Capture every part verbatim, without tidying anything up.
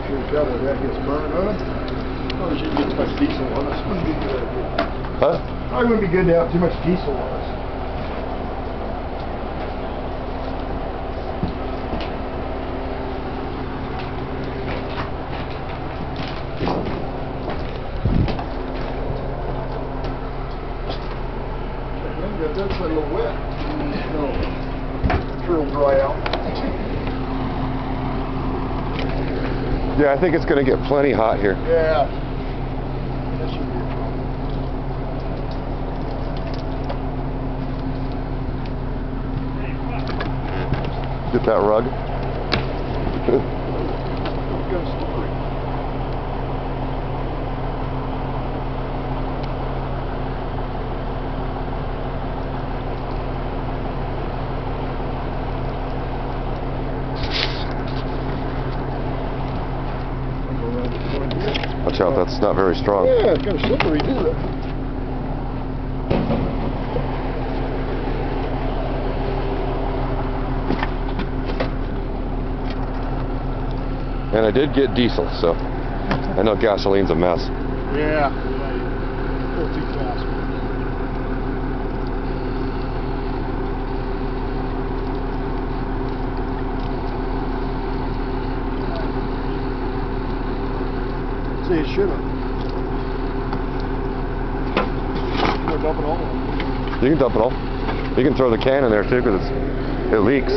sure as hell where that gets burned on it. Probably shouldn't get too much diesel on us. Wouldn't be a good idea. Huh? Probably wouldn't be good to have too much diesel on us. That's a little wet. No, I'm sure it'll dry out. Yeah, I think it's going to get plenty hot here. Yeah. That should be a problem. Get that rug. It's got slippery. Watch out, that's not very strong. Yeah, it's kind of slippery, isn't it? And I did get diesel, so I know gasoline's a mess. Yeah. Yeah, go too fast. See, it should have. We're dumping all of them. You can dump it all. You can throw the can in there too, because it leaks.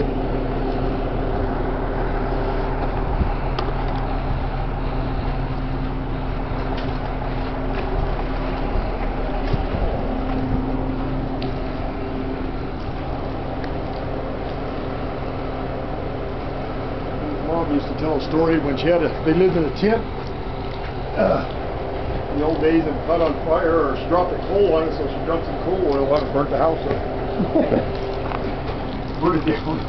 Mom used to tell a story when she had a, they lived in a tent. Uh, in the old days, and caught on fire or dropped a coal on it, so she dumped some coal oil on it, burnt the house up. Burnt it down.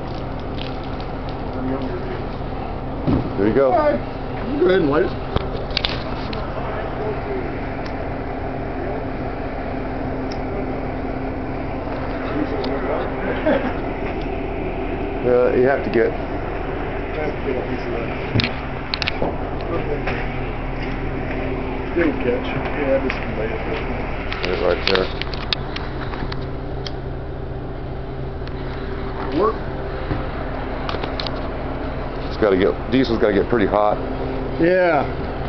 From younger days. There you go. All right, you go ahead and light it. Uh, you have to get. Have to get a piece of that. Okay. Good catch. Yeah, this can lay it. It right there. Work. It's got to get. Diesel's got to get pretty hot. Yeah.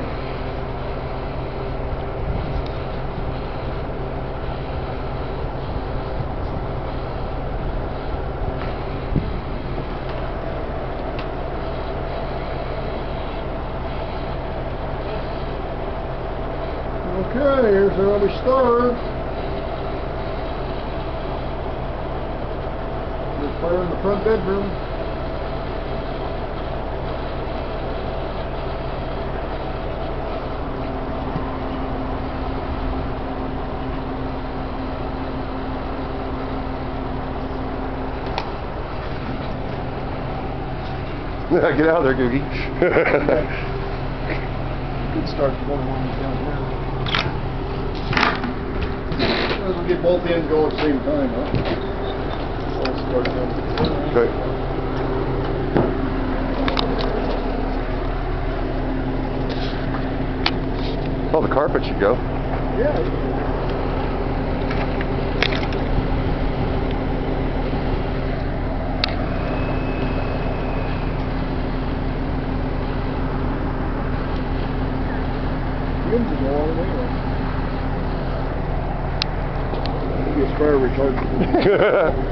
Okay, here's where we start. There's fire in the front bedroom. Get out of there, Googie. Good start to one one down here. We'll get both ends going at the same time, huh? I'll start down. Okay. Oh, the carpet should go. Yeah. Fumes will go all the way around. Maybe it's fire retardant.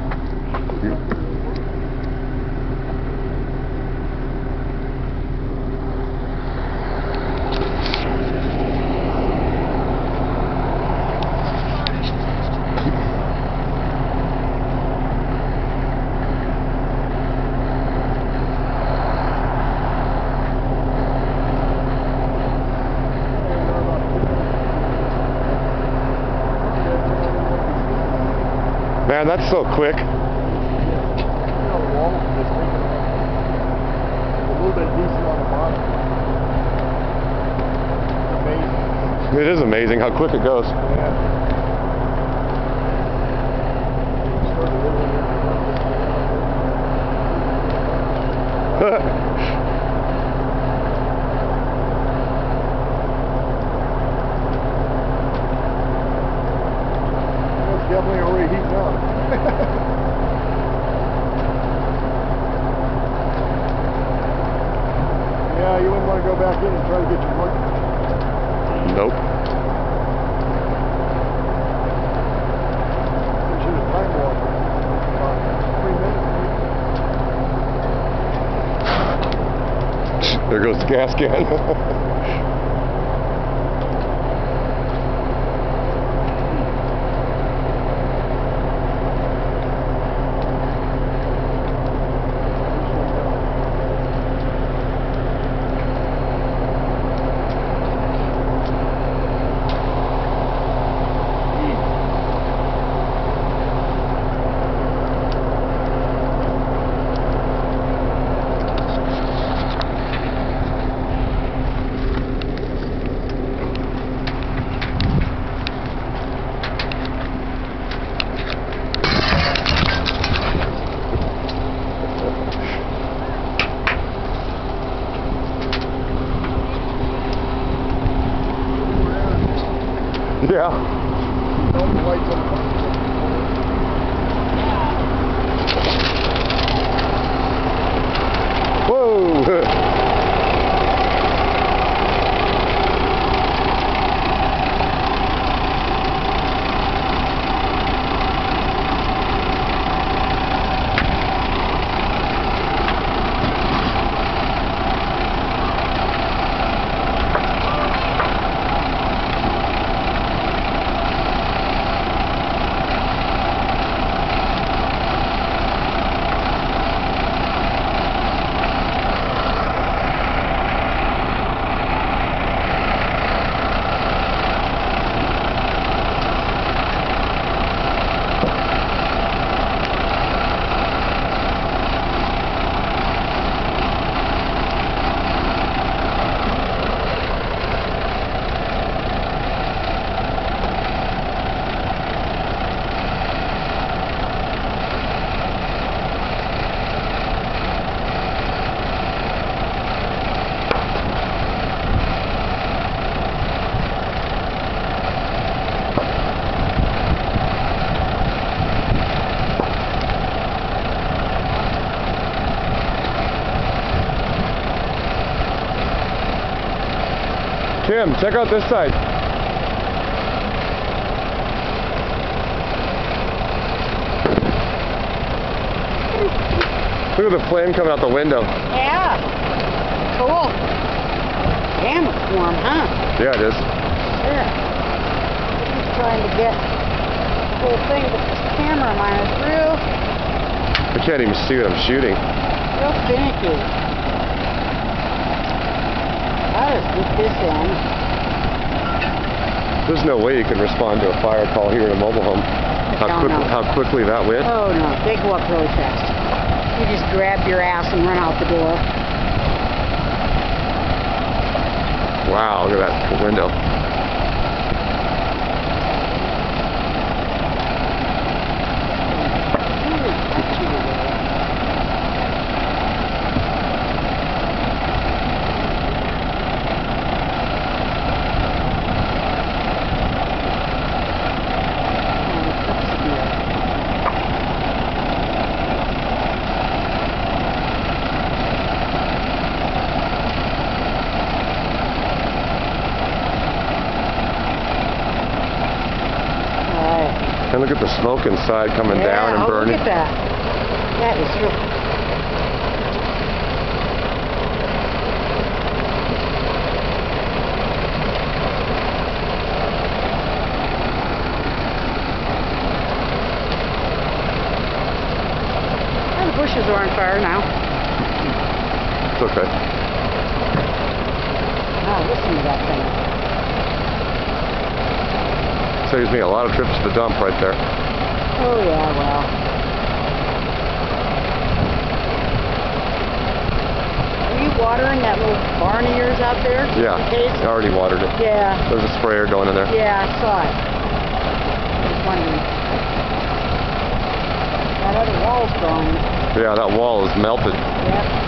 Man, that's so quick. It is amazing how quick it goes. you want to go back in and try to get your money? Nope. There's your time warp. About three minutes. There goes the gas can. Yeah. All the lights on. Whoa! Tim, check out this side. Look at the flame coming out the window. Yeah. Cool. Damn, it's warm, huh? Yeah, it is. Yeah. I'm just trying to get the whole thing, but this camera of mine is real, I can't even see what I'm shooting. real finicky. I'll just get this in. There's no way you can respond to a fire call here in a mobile home. How, don't quick, know. how quickly that went. Oh no, they go up really fast. You just grab your ass and run out the door. Wow, look at that window. And look at the smoke inside coming Yeah, down and oh, burning. Look at that. That is real. And the bushes are on fire now. It's okay. Oh, listen to that thing. Saves me a lot of trips to the dump right there. Oh yeah, well. Are you watering that little barn of yours out there? Yeah, In case? I already watered it. Yeah. There's a sprayer going in there. Yeah, I saw it. I was wondering. That other wall's gone. Yeah, that wall is melted. Yep.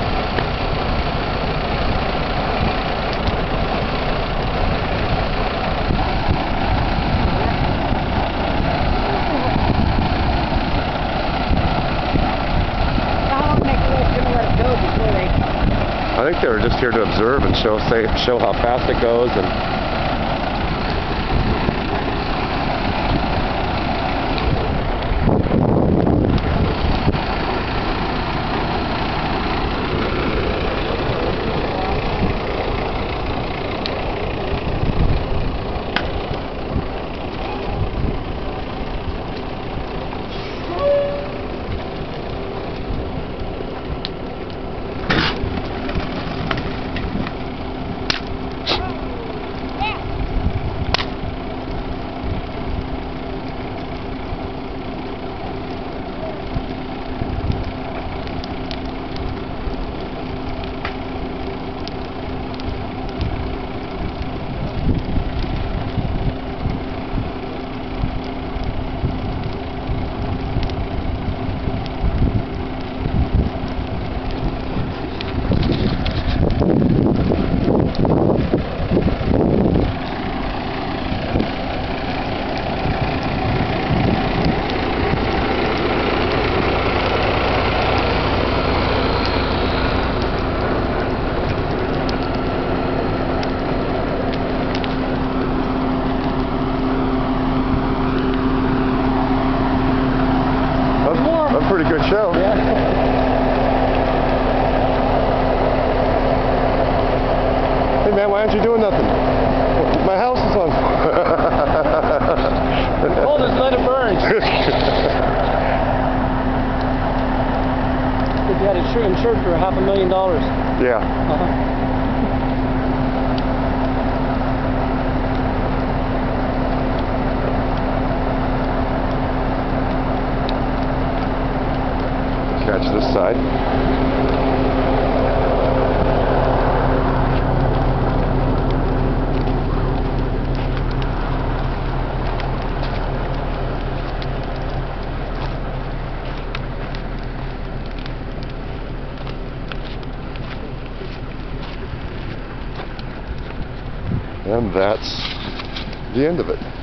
I think they were just here to observe and show say, show how fast it goes. And pretty good show. Yeah. Hey man, why aren't you doing nothing? My house is on. Oh, just let it burn. If you had it insured for half a million dollars. Yeah. Uh-huh. Catch this side. And that's the end of it.